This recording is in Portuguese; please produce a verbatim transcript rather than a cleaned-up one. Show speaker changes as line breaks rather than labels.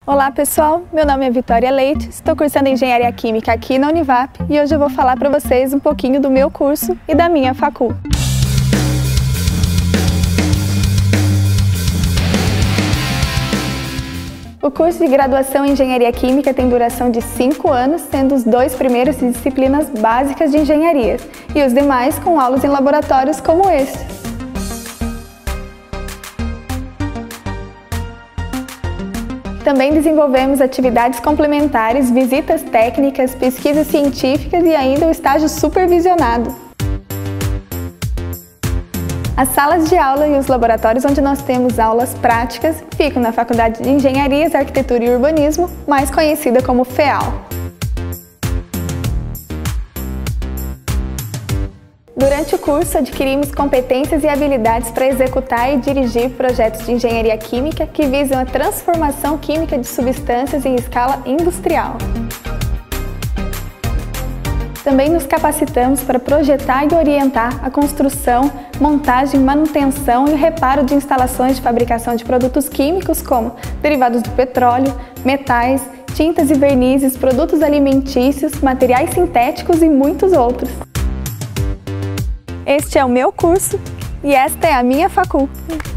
Olá pessoal, meu nome é Vitória Leite, estou cursando Engenharia Química aqui na Univap e hoje eu vou falar para vocês um pouquinho do meu curso e da minha facul. O curso de graduação em Engenharia Química tem duração de cinco anos, sendo os dois primeiros de disciplinas básicas de engenharia e os demais com aulas em laboratórios como este. Também desenvolvemos atividades complementares, visitas técnicas, pesquisas científicas e ainda o estágio supervisionado. As salas de aula e os laboratórios onde nós temos aulas práticas ficam na Faculdade de Engenharias, Arquitetura e Urbanismo, mais conhecida como FEAL. Durante o curso, adquirimos competências e habilidades para executar e dirigir projetos de engenharia química que visam a transformação química de substâncias em escala industrial. Também nos capacitamos para projetar e orientar a construção, montagem, manutenção e reparo de instalações de fabricação de produtos químicos como derivados do petróleo, metais, tintas e vernizes, produtos alimentícios, materiais sintéticos e muitos outros. Este é o meu curso e esta é a minha facul.